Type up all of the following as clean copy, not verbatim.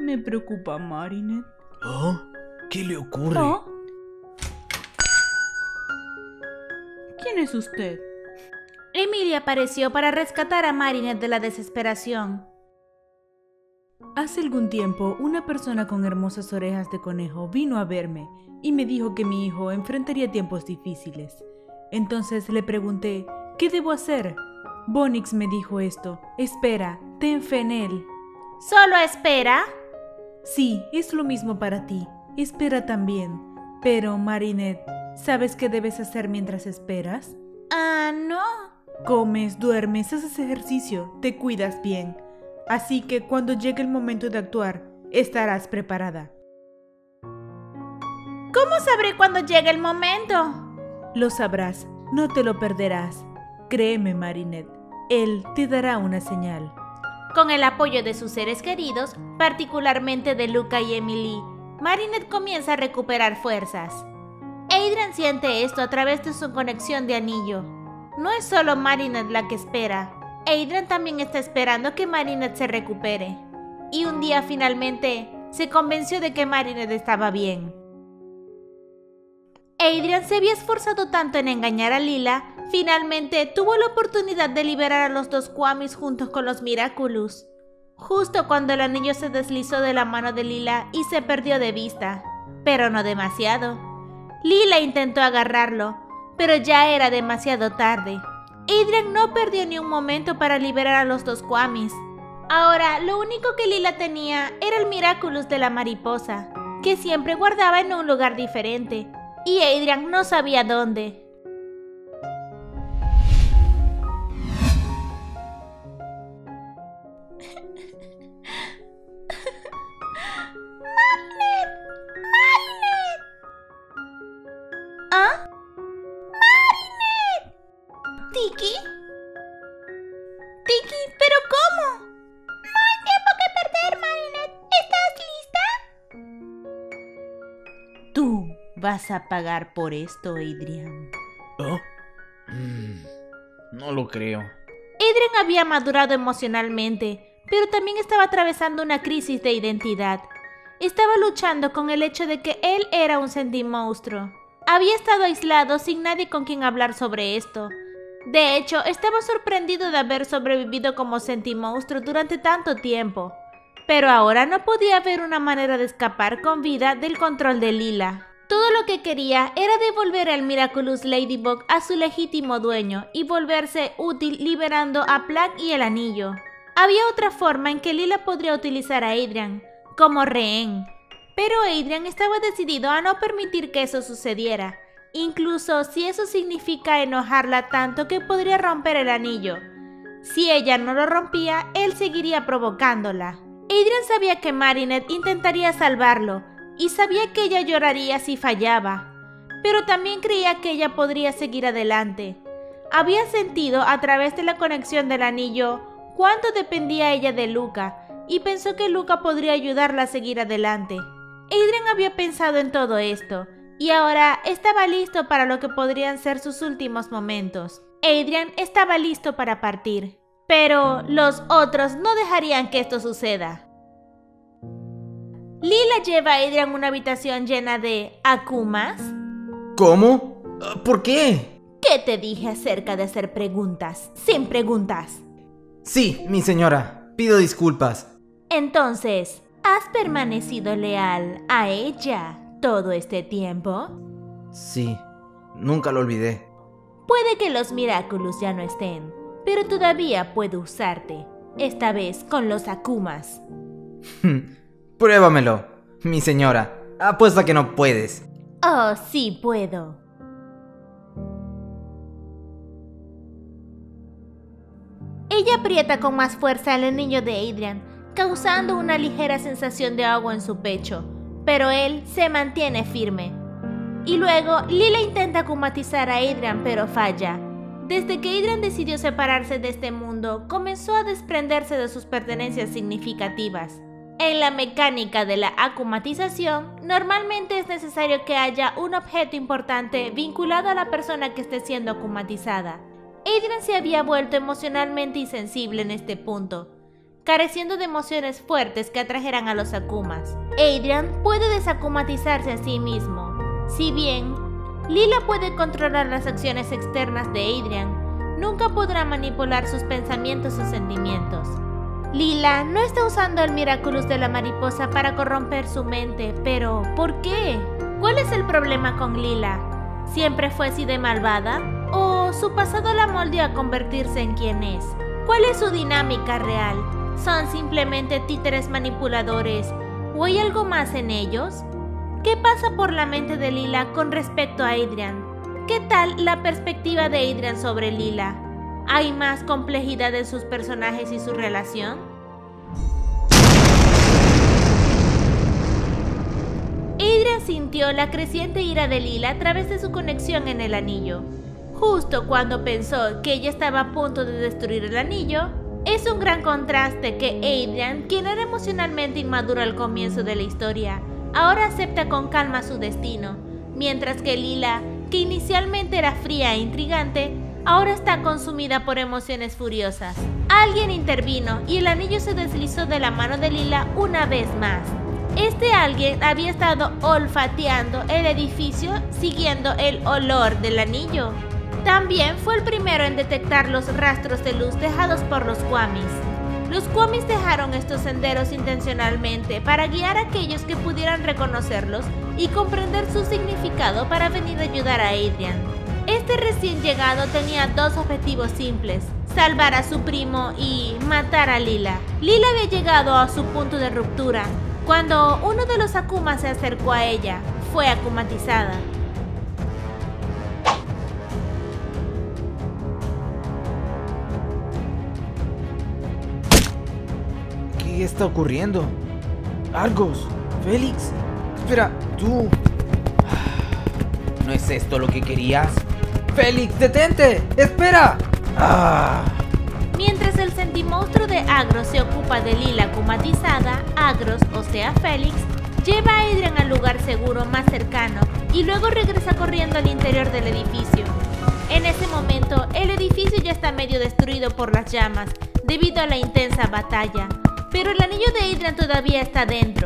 Me preocupa Marinette. ¿Oh? ¿Qué le ocurre? ¿Oh? ¿Quién es usted? Emily apareció para rescatar a Marinette de la desesperación. Hace algún tiempo, una persona con hermosas orejas de conejo vino a verme y me dijo que mi hijo enfrentaría tiempos difíciles. Entonces le pregunté, ¿qué debo hacer? Bonix me dijo esto, espera, ten fe en él. ¿Solo espera? Sí, es lo mismo para ti, espera también. Pero, Marinette, ¿sabes qué debes hacer mientras esperas? No. Comes, duermes, haces ejercicio, te cuidas bien. Así que cuando llegue el momento de actuar, estarás preparada. ¿Cómo sabré cuando llegue el momento? Lo sabrás, no te lo perderás. Créeme, Marinette, él te dará una señal. Con el apoyo de sus seres queridos, particularmente de Luca y Emily, Marinette comienza a recuperar fuerzas. Adrien siente esto a través de su conexión de anillo. No es solo Marinette la que espera. Adrien también está esperando que Marinette se recupere. Y un día finalmente se convenció de que Marinette estaba bien. Adrien se había esforzado tanto en engañar a Lila, finalmente tuvo la oportunidad de liberar a los dos Kwamis juntos con los Miraculous. Justo cuando el anillo se deslizó de la mano de Lila y se perdió de vista, pero no demasiado. Lila intentó agarrarlo, pero ya era demasiado tarde. Adrien no perdió ni un momento para liberar a los dos Kwamis. Ahora, lo único que Lila tenía era el Miraculous de la mariposa, que siempre guardaba en un lugar diferente, y Adrien no sabía dónde. ¿Ah? ¡Marinette! ¿Tiki? ¿Tiki? ¿Pero cómo? No hay tiempo que perder, Marinette. ¿Estás lista? Tú vas a pagar por esto, Adrien. ¿Oh? No lo creo. Adrien había madurado emocionalmente, pero también estaba atravesando una crisis de identidad. Estaba luchando con el hecho de que él era un sentimonstruo. Había estado aislado sin nadie con quien hablar sobre esto. De hecho, estaba sorprendido de haber sobrevivido como sentimonstruo durante tanto tiempo. Pero ahora no podía haber una manera de escapar con vida del control de Lila. Todo lo que quería era devolver al Miraculous Ladybug a su legítimo dueño y volverse útil liberando a Plug y el anillo. Había otra forma en que Lila podría utilizar a Adrien, como rehén. Pero Adrien estaba decidido a no permitir que eso sucediera, incluso si eso significa enojarla tanto que podría romper el anillo. Si ella no lo rompía, él seguiría provocándola. Adrien sabía que Marinette intentaría salvarlo, y sabía que ella lloraría si fallaba, pero también creía que ella podría seguir adelante. Había sentido a través de la conexión del anillo cuánto dependía ella de Luca, y pensó que Luca podría ayudarla a seguir adelante. Adrien había pensado en todo esto, y ahora estaba listo para lo que podrían ser sus últimos momentos. Adrien estaba listo para partir, pero los otros no dejarían que esto suceda. Lila lleva a Adrien a una habitación llena de akumas. ¿Cómo? ¿Por qué? ¿Qué te dije acerca de hacer preguntas sin preguntas? Sí, mi señora. Pido disculpas. Entonces, ¿has permanecido leal a ella todo este tiempo? Sí, nunca lo olvidé. Puede que los Miraculous ya no estén, pero todavía puedo usarte, esta vez con los akumas. Pruébamelo, mi señora. Apuesta que no puedes. Oh, sí puedo. Ella aprieta con más fuerza el anillo de Adrien, causando una ligera sensación de ahogo en su pecho, pero él se mantiene firme. Y luego, Lila intenta akumatizar a Adrien, pero falla. Desde que Adrien decidió separarse de este mundo, comenzó a desprenderse de sus pertenencias significativas. En la mecánica de la akumatización, normalmente es necesario que haya un objeto importante vinculado a la persona que esté siendo akumatizada. Adrien se había vuelto emocionalmente insensible en este punto. careciendo de emociones fuertes que atrajeran a los Akumas. Adrian puede desakumatizarse a sí mismo. Si bien Lila puede controlar las acciones externas de Adrian, nunca podrá manipular sus pensamientos o sentimientos. Lila no está usando el Miraculous de la mariposa para corromper su mente, pero ¿por qué? ¿Cuál es el problema con Lila? ¿Siempre fue así de malvada? ¿O su pasado la moldeó a convertirse en quien es? ¿Cuál es su dinámica real? ¿Son simplemente títeres manipuladores? ¿O hay algo más en ellos? ¿Qué pasa por la mente de Lila con respecto a Adrian? ¿Qué tal la perspectiva de Adrian sobre Lila? ¿Hay más complejidad en sus personajes y su relación? Adrian sintió la creciente ira de Lila a través de su conexión en el anillo. Justo cuando pensó que ella estaba a punto de destruir el anillo, es un gran contraste que Adrian, quien era emocionalmente inmaduro al comienzo de la historia, ahora acepta con calma su destino, mientras que Lila, que inicialmente era fría e intrigante, ahora está consumida por emociones furiosas. Alguien intervino y el anillo se deslizó de la mano de Lila una vez más. Este alguien había estado olfateando el edificio siguiendo el olor del anillo. También fue el primero en detectar los rastros de luz dejados por los Kwamis. Los Kwamis dejaron estos senderos intencionalmente para guiar a aquellos que pudieran reconocerlos y comprender su significado para venir a ayudar a Adrian. Este recién llegado tenía dos objetivos simples: salvar a su primo y matar a Lila. Lila había llegado a su punto de ruptura cuando uno de los Akumas se acercó a ella. Fue akumatizada. ¿Qué está ocurriendo? Argos, Félix, espera, tú... ¿No es esto lo que querías? ¡Félix, detente! ¡Espera! ¡Ah! Mientras el sentimonstruo de Agros se ocupa de Lila akumatizada, Agros, o sea Félix, lleva a Adrian al lugar seguro más cercano y luego regresa corriendo al interior del edificio. En ese momento, el edificio ya está medio destruido por las llamas debido a la intensa batalla, pero el anillo de Adrian todavía está dentro.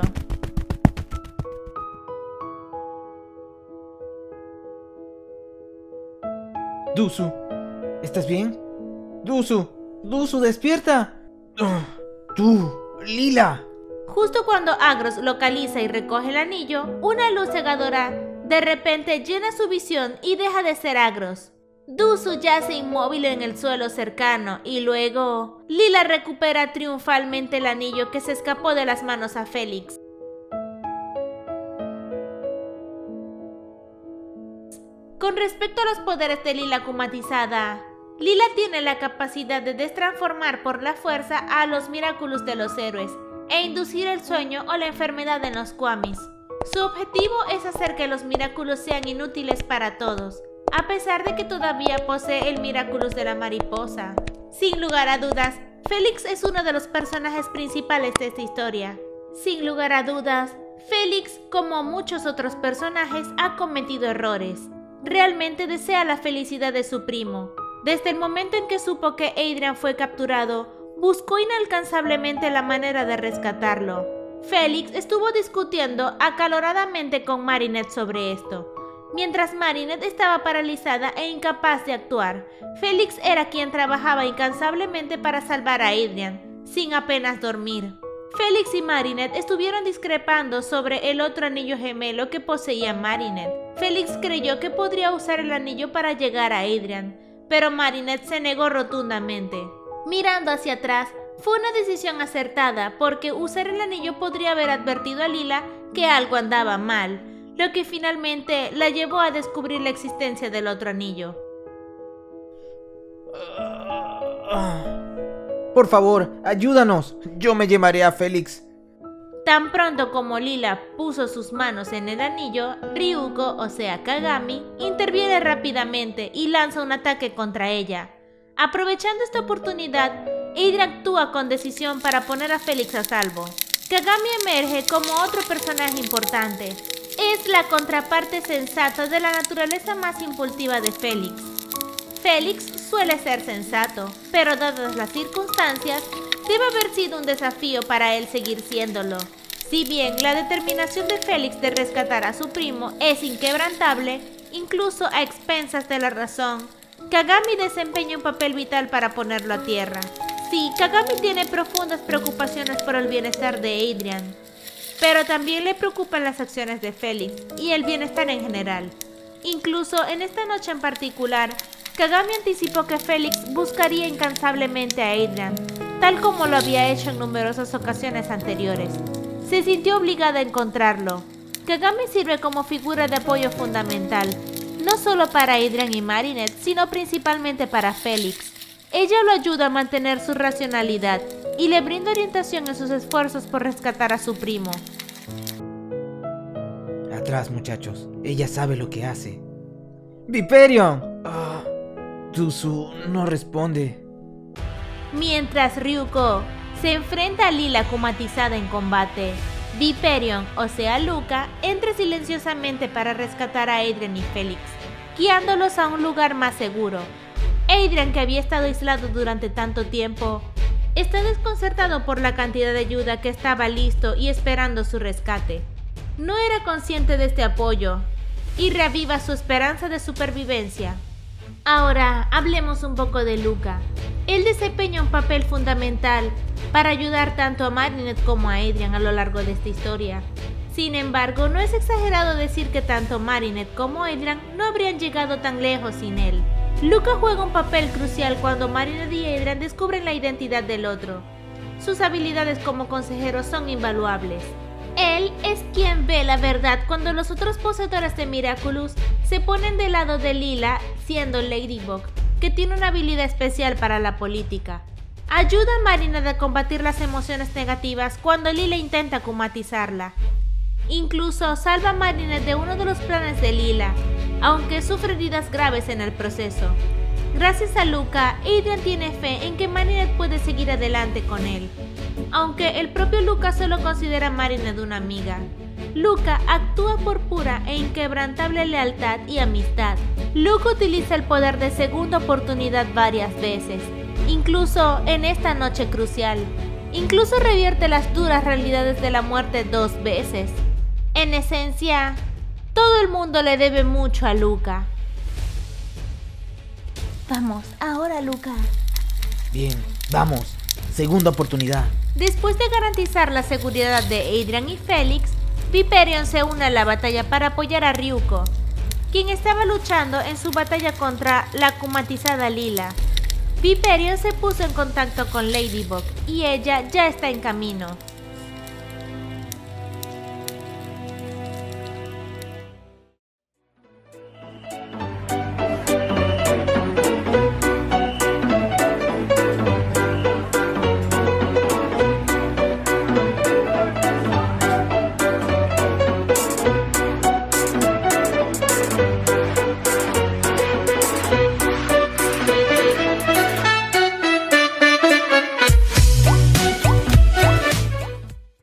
Dusu, ¿estás bien? Dusu, despierta. Tú, Lila. Justo cuando Agros localiza y recoge el anillo, una luz cegadora de repente llena su visión y deja de ser Agros. Dusu yace inmóvil en el suelo cercano y luego Lila recupera triunfalmente el anillo que se escapó de las manos a Félix. Con respecto a los poderes de Lila akumatizada, Lila tiene la capacidad de destransformar por la fuerza a los Miraculous de los héroes e inducir el sueño o la enfermedad en los Kwamis. Su objetivo es hacer que los Miraculous sean inútiles para todos, a pesar de que todavía posee el Miraculous de la mariposa. Sin lugar a dudas, Félix es uno de los personajes principales de esta historia. Sin lugar a dudas, Félix, como muchos otros personajes, ha cometido errores. Realmente desea la felicidad de su primo. Desde el momento en que supo que Adrian fue capturado, buscó inalcanzablemente la manera de rescatarlo. Félix estuvo discutiendo acaloradamente con Marinette sobre esto. Mientras Marinette estaba paralizada e incapaz de actuar, Félix era quien trabajaba incansablemente para salvar a Adrian, sin apenas dormir. Félix y Marinette estuvieron discrepando sobre el otro anillo gemelo que poseía Marinette. Félix creyó que podría usar el anillo para llegar a Adrian, pero Marinette se negó rotundamente. Mirando hacia atrás, fue una decisión acertada porque usar el anillo podría haber advertido a Lila que algo andaba mal, lo que finalmente la llevó a descubrir la existencia del otro anillo. Por favor, ayúdanos. Yo me llevaré a Félix. Tan pronto como Lila puso sus manos en el anillo, Ryuko, o sea Kagami, interviene rápidamente y lanza un ataque contra ella. Aprovechando esta oportunidad, Adrian actúa con decisión para poner a Félix a salvo. Kagami emerge como otro personaje importante. Es la contraparte sensata de la naturaleza más impulsiva de Félix. Félix suele ser sensato, pero dadas las circunstancias, debe haber sido un desafío para él seguir siéndolo. Si bien la determinación de Félix de rescatar a su primo es inquebrantable, incluso a expensas de la razón, Kagami desempeña un papel vital para ponerlo a tierra. Sí, Kagami tiene profundas preocupaciones por el bienestar de Adrian, pero también le preocupan las acciones de Félix y el bienestar en general. Incluso en esta noche en particular, Kagami anticipó que Félix buscaría incansablemente a Adrian, tal como lo había hecho en numerosas ocasiones anteriores. Se sintió obligada a encontrarlo. Kagami sirve como figura de apoyo fundamental, no solo para Adrian y Marinette, sino principalmente para Félix. Ella lo ayuda a mantener su racionalidad y le brinda orientación en sus esfuerzos por rescatar a su primo. Atrás, muchachos. Ella sabe lo que hace. ¡Viperion! Tuzu no responde. Mientras Ryuko se enfrenta a Lila akumatizada en combate, Viperion, o sea Luca, entra silenciosamente para rescatar a Adrian y Félix, guiándolos a un lugar más seguro. Adrian, que había estado aislado durante tanto tiempo, está desconcertado por la cantidad de ayuda que estaba listo y esperando su rescate. No era consciente de este apoyo y reaviva su esperanza de supervivencia. Ahora hablemos un poco de Luca. Él desempeña un papel fundamental para ayudar tanto a Marinette como a Adrian a lo largo de esta historia. Sin embargo, no es exagerado decir que tanto Marinette como Adrian no habrían llegado tan lejos sin él. Luca juega un papel crucial cuando Marinette y Adrian descubren la identidad del otro. Sus habilidades como consejero son invaluables. Él es quien ve la verdad cuando los otros poseedores de Miraculous se ponen del lado de Lila, siendo Ladybug, que tiene una habilidad especial para la política. Ayuda a Marinette a combatir las emociones negativas cuando Lila intenta akumatizarla. Incluso salva a Marinette de uno de los planes de Lila, aunque sufre heridas graves en el proceso. Gracias a Luca, Adrian tiene fe en que Marinette puede seguir adelante con él, aunque el propio Luca solo considera a Marinette una amiga. Luca actúa por pura e inquebrantable lealtad y amistad. Luca utiliza el poder de segunda oportunidad varias veces, incluso en esta noche crucial. Incluso revierte las duras realidades de la muerte 2 veces. En esencia, todo el mundo le debe mucho a Luca. Vamos, ahora Luca. Bien, vamos. Segunda oportunidad. Después de garantizar la seguridad de Adrian y Félix, Viperion se une a la batalla para apoyar a Ryuko, quien estaba luchando en su batalla contra la akumatizada Lila. Viperion se puso en contacto con Ladybug y ella ya está en camino.